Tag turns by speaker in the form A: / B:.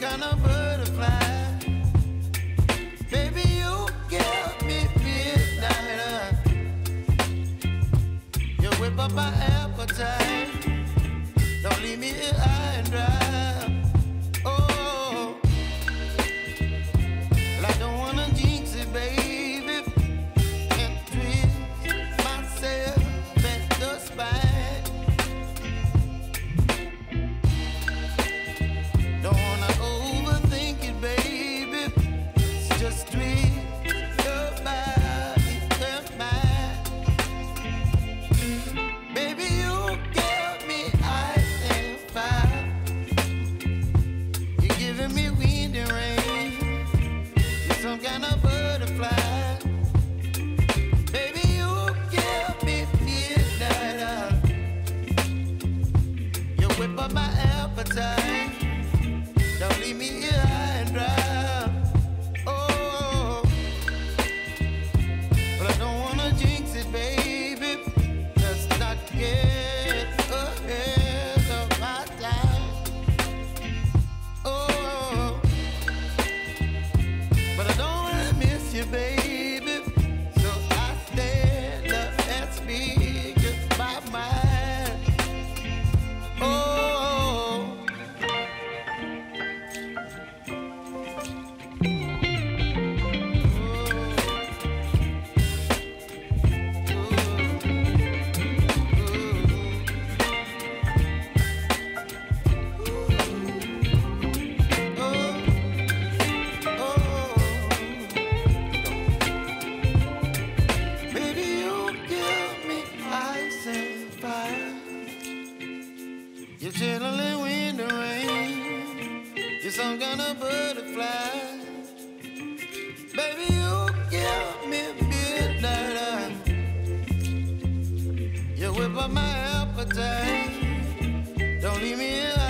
A: kind of butterfly. Baby, you give me midnight. You whip up my appetite. Don't leave me here high and dry. Oh, well, I don't wanna jinx it, baby, and twist myself at the spine. Don't wanna overthink it, baby. It's just twist your body and mine. Baby, you give me ice and fire. You're giving me wind and rain. You're some kind of butterfly. Baby, you give me midnight. You whip up my appetite. Don't leave me here high and dry. Oh, but I don't wanna jinx it, baby. Let's not get ahead of my time. Oh, but I don't wanna miss you, baby. So I stand up and speak just my mind. Oh. Baby, you give me ice and fire. You're chilling wind and rain. You're some kind of butterfly. Baby, you give me midnight. You whip up my appetite. Don't leave me here